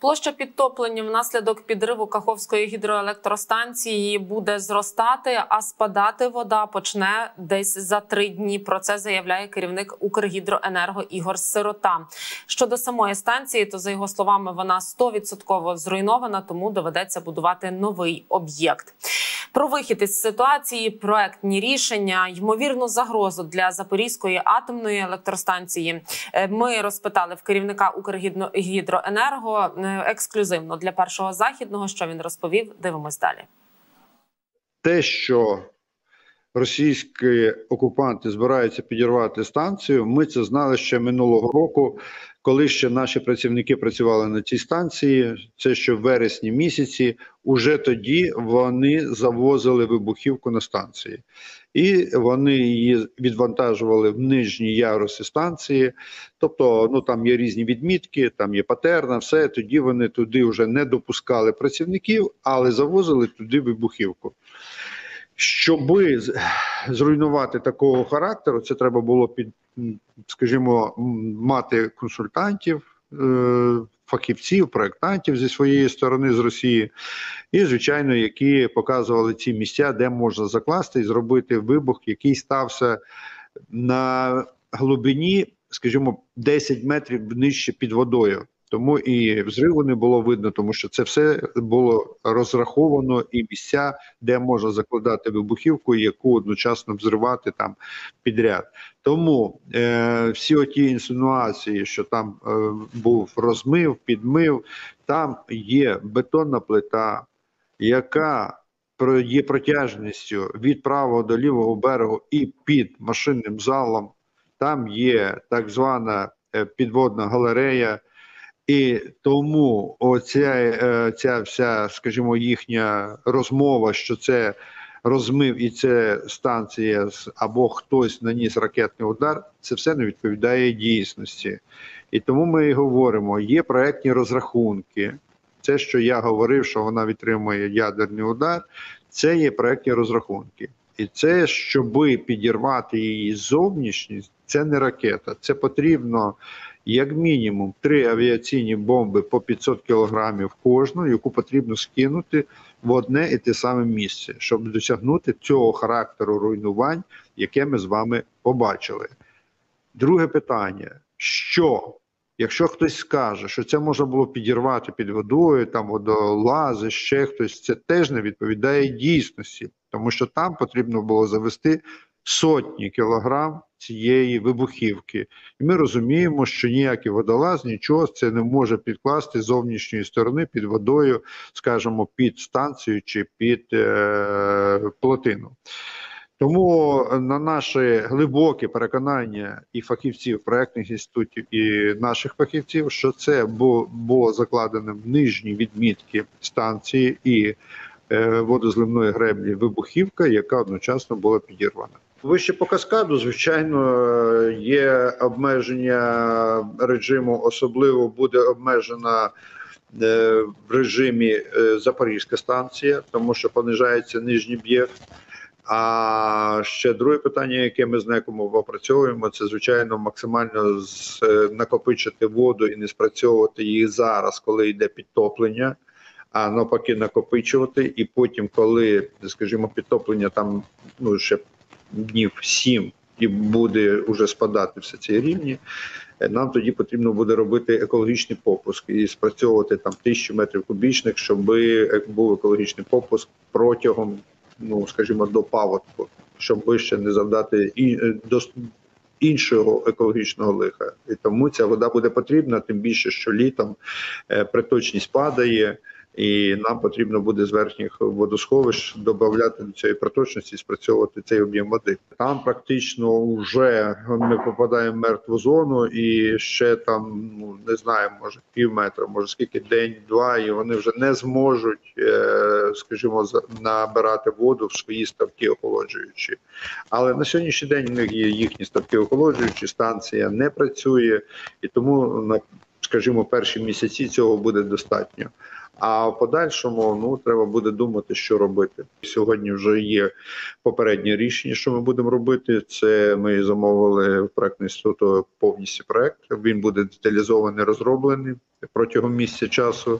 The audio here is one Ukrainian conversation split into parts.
Площа підтоплення внаслідок підриву Каховської гідроелектростанції буде зростати, а спадати вода почне десь за 3 дні. Про це заявляє керівник Укргідроенерго Ігор Сирота. Щодо самої станції, то за його словами, вона 100% зруйнована, тому доведеться будувати новий об'єкт. Про вихід із ситуації, проектні рішення, ймовірну загрозу для Запорізької атомної електростанції ми розпитали в керівника Укргідроенерго ексклюзивно для Першого Західного. Що він розповів, дивимось далі. Те, що російські окупанти збираються підірвати станцію, ми це знали ще минулого року, коли ще наші працівники працювали на цій станції. Це ще в вересні місяці, уже тоді вони завозили вибухівку на станції. І вони її відвантажували в нижні яруси станції, тобто там є різні відмітки, там є патерна, все, тоді вони туди вже не допускали працівників, але завозили туди вибухівку. Щоби зруйнувати такого характеру, це треба було, скажімо, мати консультантів, фахівців, проєктантів зі своєї сторони, з Росії, і, звичайно, які показували ці місця, де можна закласти і зробити вибух, який стався на глибині, скажімо, 10 метрів нижче під водою. Тому і взриву не було видно, тому що це все було розраховано, і місця, де можна закладати вибухівку, яку одночасно взривати там підряд. Тому всі оті інсинуації, що там був розмив, підмив, там є бетонна плита, яка є протяжністю від правого до лівого берегу і під машинним залом. Там є так звана підводна галерея. І тому ця вся, скажімо, їхня розмова, що це розмив і це станція або хтось наніс ракетний удар, це все не відповідає дійсності. І тому ми і говоримо, є проектні розрахунки. Це, що я говорив, що вона відтримує ядерний удар, це є проектні розрахунки. І це, щоби підірвати її зовнішність, це не ракета. Це потрібно як мінімум 3 авіаційні бомби по 500 кілограмів кожну, яку потрібно скинути в одне і те саме місце, щоб досягнути цього характеру руйнувань, яке ми з вами побачили. Друге питання, що, якщо хтось скаже, що це можна було підірвати під водою, там водолази, ще хтось, це теж не відповідає дійсності, тому що там потрібно було завести сотні кілограм цієї вибухівки. І ми розуміємо, що ніякий водолаз нічого це не може підкласти з зовнішньої сторони під водою, скажімо, під станцію чи під плотину. Тому на наше глибоке переконання і фахівців проєктних інститутів, і наших фахівців, що це було закладено в нижні відмітки станції і водозливної греблі вибухівка, яка одночасно була підірвана. Вище по каскаду, звичайно, є обмеження режиму, особливо буде обмежена в режимі Запорізька станція, тому що понижається нижній б'єр. А ще друге питання, яке ми з НЕКом опрацьовуємо, це, звичайно, максимально накопичити воду і не спрацьовувати її зараз, коли йде підтоплення, а навпаки накопичувати. І потім, коли, скажімо, підтоплення там ще днів 7 і буде вже спадати все ці рівні, нам тоді потрібно буде робити екологічний попуск і спрацьовувати там 1000 метрів кубічних, щоб був екологічний попуск протягом, скажімо, до паводку, щоб ще не завдати до іншого екологічного лиха. І тому ця вода буде потрібна, тим більше, що літом приточність падає, і нам потрібно буде з верхніх водосховищ додати до цієї проточності і спрацьовувати цей об'єм води. Там практично вже ми попадаємо в мертву зону і ще там, не знаю, може пів метра, може скільки, день-два, і вони вже не зможуть, скажімо, набирати воду в свої ставки охолоджуючі. Але на сьогоднішній день у них є їхні ставки охолоджуючі, станція не працює, і тому скажімо, перші місяці цього буде достатньо. А в подальшому треба буде думати, що робити. Сьогодні вже є попереднє рішення, що ми будемо робити. Це ми замовили в проектний інститут повністю проект. Він буде деталізований, розроблений протягом місяця часу.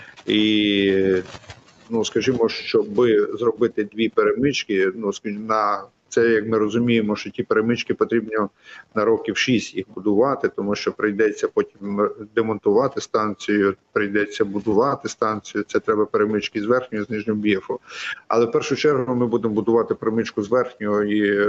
І, скажімо, щоб зробити 2 перемички, на це, як ми розуміємо, що ті перемички потрібно на років 6 їх будувати, тому що прийдеться потім демонтувати станцію, прийдеться будувати станцію. Це треба перемички з верхнього, з нижнього бієфу. Але в першу чергу ми будемо будувати перемичку з верхнього і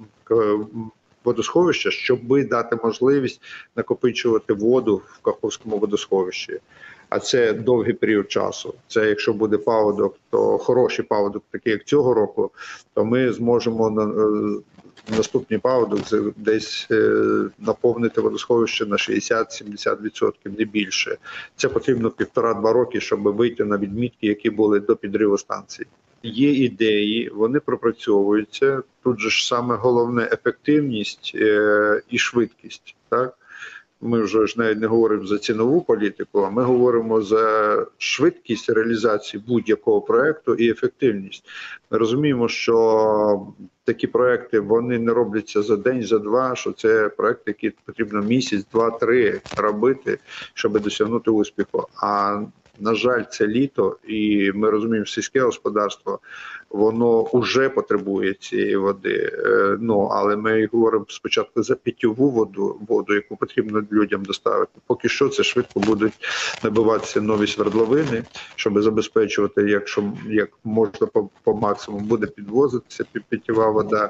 водосховища, щоб дати можливість накопичувати воду в Каховському водосховищі. А це довгий період часу. Це якщо буде паводок, то хороший паводок, такий як цього року, то ми зможемо наступний паводок десь наповнити водосховище на 60-70%, не більше. Це потрібно 1,5-2 роки, щоб вийти на відмітки, які були до підриву станції. Є ідеї, вони пропрацьовуються. Тут же ж саме головне ефективність і швидкість, так? Ми вже навіть не говоримо за цінову політику, а ми говоримо за швидкість реалізації будь-якого проєкту і ефективність. Ми розуміємо, що такі проєкти, вони не робляться за день, за два, що це проєкти, які потрібно місяць, 2-3 робити, щоб досягнути успіху. А на жаль, це літо, і ми розуміємо, сільське господарство, воно вже потребує цієї води. Але ми говоримо спочатку за питьову воду, яку потрібно людям доставити. Поки що це швидко будуть набиватися нові свердловини, щоб забезпечувати, як можна по максимуму буде підвозитися питьова вода.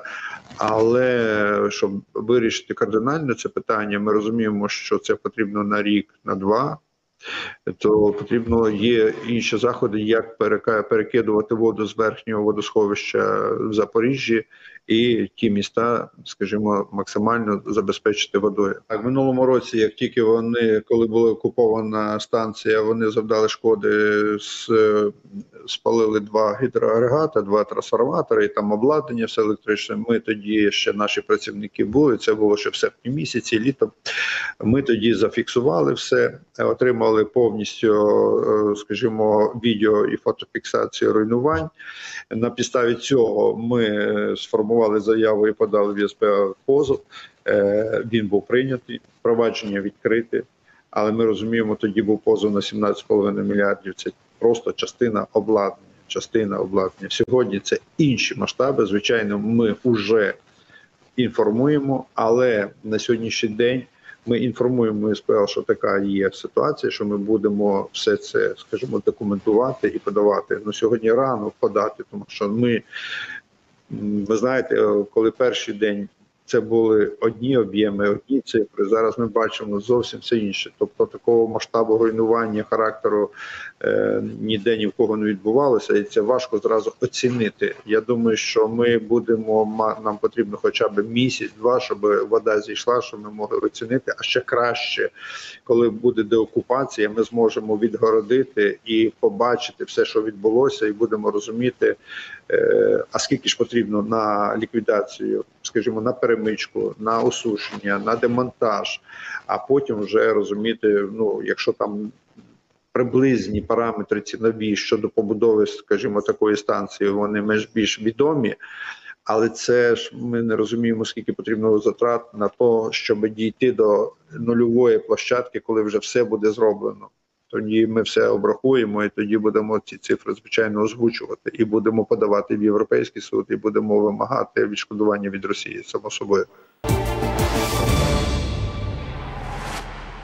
Але щоб вирішити кардинально це питання, ми розуміємо, що це потрібно на рік, на 2. То потрібно є інші заходи, як перекидувати воду з верхнього водосховища в Запоріжжі і ті міста, скажімо, максимально забезпечити водою. Так, в минулому році, як тільки коли була окупована станція, вони завдали шкоди, спалили 2 гідроагрегати, 2 трансформатори, і там обладнання все електричне. Ми тоді, ще наші працівники були, це було ще в серпні місяці, літом. Ми тоді зафіксували все, отримали повністю, скажімо, відео і фотофіксацію руйнувань. На підставі цього ми сформували заяву і подали в ЄСП позов. Він був прийнятий, провадження відкрите, але ми розуміємо, тоді був позов на 17,5 мільярдів. Це просто частина обладнання. Сьогодні це інші масштаби. Звичайно, ми вже інформуємо, але на сьогоднішній день ми інформуємо СПЛ, що така є ситуація, що ми будемо все це, скажімо, документувати і подавати. Сьогодні рано подати, тому що ви знаєте, коли перший день це були одні об'єми, одні цифри, зараз ми бачимо зовсім все інше. Тобто такого масштабу руйнування, характеру ніде ні в кого не відбувалося, і це важко зразу оцінити. Я думаю, що нам потрібно хоча б місяць-два, щоб вода зійшла, щоб ми могли оцінити. А ще краще, коли буде деокупація, ми зможемо відгородити і побачити все, що відбулося, і будемо розуміти, а скільки ж потрібно на ліквідацію, скажімо, на перемичку, на осушення, на демонтаж, а потім вже розуміти, якщо там приблизні параметри цінові щодо побудови, скажімо, такої станції, вони більш відомі, але це ж ми не розуміємо, скільки потрібно затрат на те, щоб дійти до нульової площадки, коли вже все буде зроблено. Тоді ми все обрахуємо, і тоді будемо ці цифри, звичайно, озвучувати. І будемо подавати в Європейський суд, і будемо вимагати відшкодування від Росії, само собою.